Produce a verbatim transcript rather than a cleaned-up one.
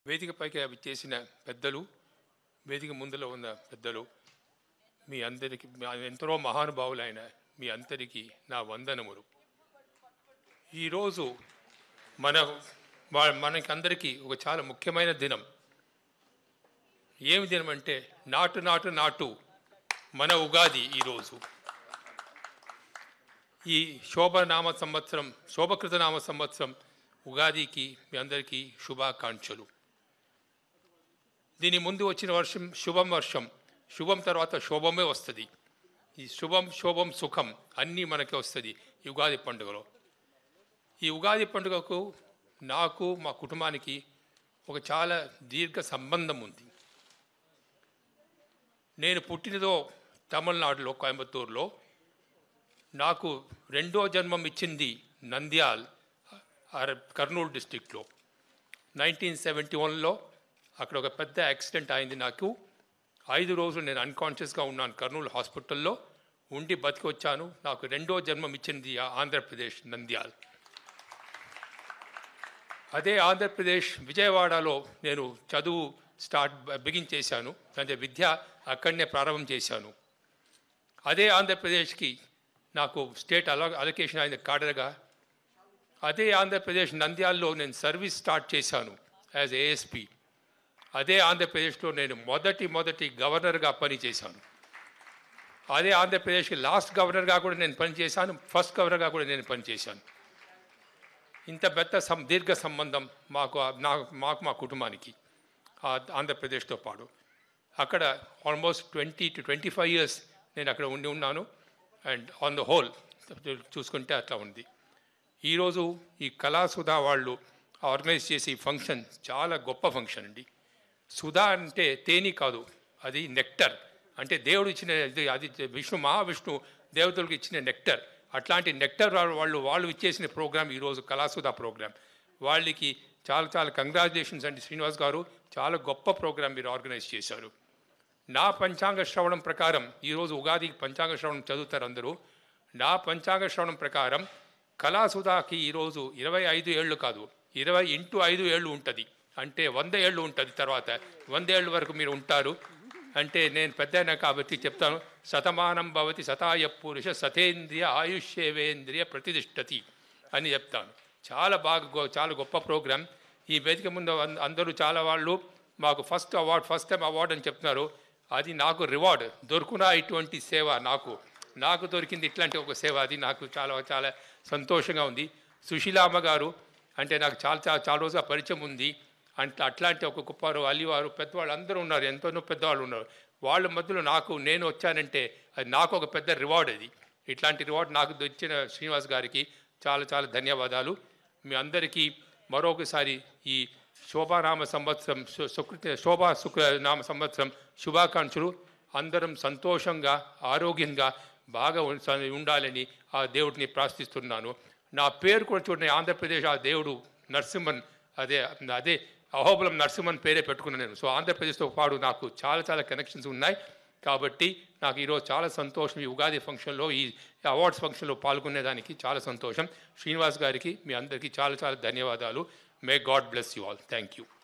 వేదికపైకి అవి చేసిన పెద్దలు, వేదిక ముందులో ఉన్న పెద్దలు, మీ అందరికీ ఎంతో మహానుభావులైన మీ అందరికీ నా వందనములు. ఈరోజు మన మనకి అందరికీ ఒక చాలా ముఖ్యమైన దినం. ఏమి దినం అంటే నాటు నాటు నాటు మన ఉగాది. ఈరోజు ఈ శోభనామ సంవత్సరం, శోభకృత నామ సంవత్సరం ఉగాదికి మీ అందరికీ శుభాకాంక్షలు. దీని ముందు వచ్చిన వర్షం శుభం వర్షం, శుభం తర్వాత శోభమే వస్తుంది. ఈ శుభం శోభం సుఖం అన్నీ మనకి వస్తుంది ఈ ఉగాది పండుగలో. ఈ ఉగాది పండుగకు నాకు మా కుటుంబానికి ఒక చాలా దీర్ఘ సంబంధం ఉంది. నేను పుట్టినదో తమిళనాడులో కోయంబత్తూరులో. నాకు రెండో జన్మం ఇచ్చింది నంద్యాల్, కర్నూలు డిస్టిక్లో. నైన్టీన్ సెవెంటీ వన్లో అక్కడ ఒక పెద్ద యాక్సిడెంట్ అయింది. నాకు ఐదు రోజులు నేను అన్కాన్షియస్గా ఉన్నాను కర్నూలు హాస్పిటల్లో. ఉండి బతికి వచ్చాను. నాకు రెండో జన్మం ఇచ్చింది ఆంధ్రప్రదేశ్ నంద్యాల్. అదే ఆంధ్రప్రదేశ్ విజయవాడలో నేను చదువు స్టార్ట్ బిగిన్ చేశాను. అంటే విద్య అక్కడనే ప్రారంభం చేశాను. అదే ఆంధ్రప్రదేశ్కి నాకు స్టేట్ అలా అలొకేషన్ అయింది కాడర్గా. అదే ఆంధ్రప్రదేశ్ నంద్యాల్లో నేను సర్వీస్ స్టార్ట్ చేశాను యాజ్ ఏఎస్పీ. అదే ఆంధ్రప్రదేశ్లో నేను మొదటి మొదటి గవర్నర్గా పనిచేశాను. అదే ఆంధ్రప్రదేశ్కి లాస్ట్ గవర్నర్గా కూడా నేను పనిచేశాను, ఫస్ట్ గవర్నర్గా కూడా నేను పనిచేశాను. ఇంత పెద్ద సం దీర్ఘ సంబంధం మాకు నాకు మాకు మా కుటుంబానికి ఆంధ్రప్రదేశ్తో పాటు. అక్కడ almost twenty two twenty five years నేను అక్కడ ఉండి ఉన్నాను. అండ్ ఆన్ ద హోల్ చూసుకుంటే అట్లా ఉంది. ఈరోజు ఈ కళాసుధా వాళ్ళు ఆర్గనైజ్ చేసే ఈ ఫంక్షన్ చాలా గొప్ప ఫంక్షన్ అండి. సుధా అంటే తేనె కాదు, అది నెక్టర్. అంటే దేవుడు ఇచ్చిన, అది విష్ణు మహావిష్ణు దేవతలకు ఇచ్చిన నెక్టర్. అట్లాంటి నెక్టర్ వాళ్ళు వాళ్ళు ఇచ్చేసిన ప్రోగ్రామ్ ఈరోజు కళాసుధా ప్రోగ్రామ్. వాళ్ళకి చాలా చాలా కంగ్రాచులేషన్స్ అండి శ్రీనివాస్ గారు. చాలా గొప్ప ప్రోగ్రామ్ మీరు ఆర్గనైజ్ చేశారు. నా పంచాంగ శ్రవణం ప్రకారం, ఈరోజు ఉగాదికి పంచాంగ శ్రవణం చదువుతారు అందరూ. నా పంచాంగ శ్రవణం ప్రకారం కళాసుధాకి ఈరోజు ఇరవై ఐదు ఏళ్ళు కాదు, ఇరవై ఇంటూ ఐదు ఏళ్ళు ఉంటుంది. అంటే వంద ఏళ్ళు ఉంటుంది. తర్వాత వంద ఏళ్ళ వరకు మీరు ఉంటారు. అంటే నేను పెద్దయినా కాబట్టి చెప్తాను, శతమానం భవతి శతాయ పురుష సతేంద్రియ ఆయుష్యేవేంద్రియ ప్రతిష్టతి అని చెప్తాను. చాలా బాగా, చాలా గొప్ప ప్రోగ్రాం. ఈ వేదిక ముందు అందరూ చాలా వాళ్ళు మాకు first award, first time award అని చెప్తున్నారు. అది నాకు రివార్డ్ దొరుకునా ఇటువంటి సేవ నాకు నాకు దొరికింది ఇట్లాంటి ఒక సేవ. అది నాకు చాలా చాలా సంతోషంగా ఉంది. సుశీలామ్మ గారు అంటే నాకు చాలా చాలా చాలా రోజుగా పరిచయం ఉంది. అంటే అట్లాంటి ఒక గొప్పవారు, అల్లివారు, పెద్దవాళ్ళు అందరూ ఉన్నారు, ఎంతోనో పెద్దవాళ్ళు ఉన్నారు. వాళ్ళ మధ్యలో నాకు నేను వచ్చానంటే అది నాకు ఒక పెద్ద రివార్డ్. అది ఇట్లాంటి రివార్డ్ నాకు ఇచ్చిన శ్రీనివాస్ గారికి చాలా చాలా ధన్యవాదాలు. మీ అందరికీ మరొకసారి ఈ శోభానామ సంవత్సరం, సుకృత శోభా శుక్ర నామ సంవత్సరం శుభాకాంక్షలు. అందరం సంతోషంగా ఆరోగ్యంగా బాగా ఉండాలని ఆ దేవుడిని ప్రార్థిస్తున్నాను. నా పేరు కూడా చూడండి, ఆంధ్రప్రదేశ్ ఆ దేవుడు నరసింహన్, అదే అదే అహోబలం నరసింహన్ పేరే పెట్టుకున్నాను నేను. సో ఆంధ్రప్రదేశ్తో పాటు నాకు చాలా చాలా కనెక్షన్స్ ఉన్నాయి. కాబట్టి నాకు ఈరోజు చాలా సంతోషం. ఈ ఉగాది ఫంక్షన్లో, ఈ అవార్డ్స్ ఫంక్షన్లో పాల్గొనేదానికి చాలా సంతోషం. శ్రీనివాస్ గారికి మీ అందరికీ చాలా చాలా ధన్యవాదాలు. May God bless you all. Thank you.